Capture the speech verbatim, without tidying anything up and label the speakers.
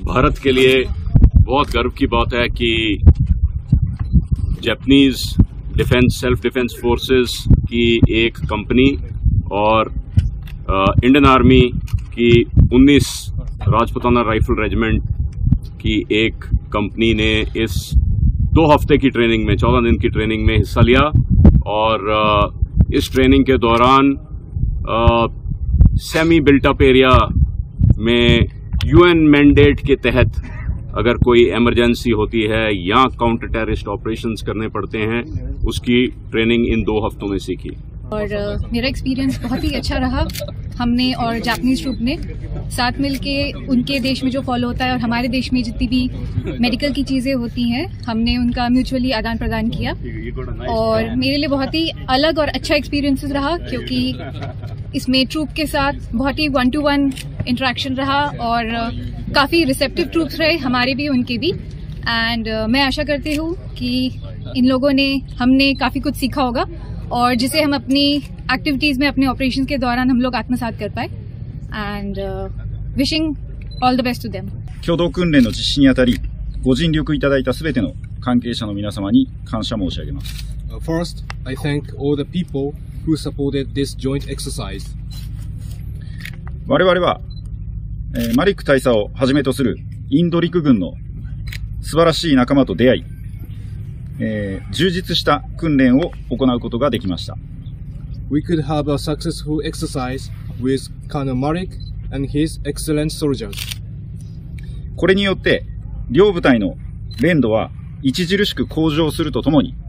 Speaker 1: भारत के लिए बहुत गर्व की बात है कि Japanese defence self defence forces की एक कंपनी और इंडियन आर्मी की उन्नीस राजपुताना राइफल रेजिमेंट की एक कंपनी ने इस दो हफ्ते की ट्रेनिंग में चौदह दिन की ट्रेनिंग में हिस्सा लिया और इस ट्रेनिंग के दौरान सेमी बिल्टअप एरिया में यूएन मैंडेट के तहत अगर कोई इमरजेंसी होती है या काउंटर टेररिस्ट ऑपरेशंस करने पड़ते हैं, उसकी ट्रेनिंग इन दो हफ्तों में सीखी
Speaker 2: और uh, मेरा एक्सपीरियंस बहुत ही अच्छा रहा। हमने और जापानीज ट्रूप ने साथ मिलके उनके देश में जो फॉलो होता है और हमारे देश में जितनी भी मेडिकल की चीज़ें होती हैं, हमने उनका म्यूचुअली आदान प्रदान किया और मेरे लिए बहुत ही अलग और अच्छा एक्सपीरियंस रहा, क्योंकि इसमें ट्रूप के साथ बहुत ही वन टू वन इंटरेक्शन रहा और uh, काफ़ी रिसेप्टिव ट्रूप्स रहे, हमारे भी उनके भी। एंड uh, मैं आशा करती हूँ कि इन लोगों ने हमने काफ़ी कुछ सीखा होगा और जिसे हम अपनी एक्टिविटीज़ में अपने ऑपरेशंस के दौरान हम लोग आत्मसात कर पाए। And wishing all the best to them.
Speaker 3: 共同訓練の実施にあたり、ご尽力いただいたすべての関係者の皆様に感謝申し上げます。
Speaker 4: First, I thank all the people who supported this joint exercise.
Speaker 3: 我々は、えー、マリック大佐をはじめとするインド陸軍の素晴らしい仲間と出会い、えー、充実した訓練を行うことができました。
Speaker 4: We could have a successful exercise with Colonel Marik and his excellent soldiers.
Speaker 3: これによって両部隊の連度は著しく向上するとともに、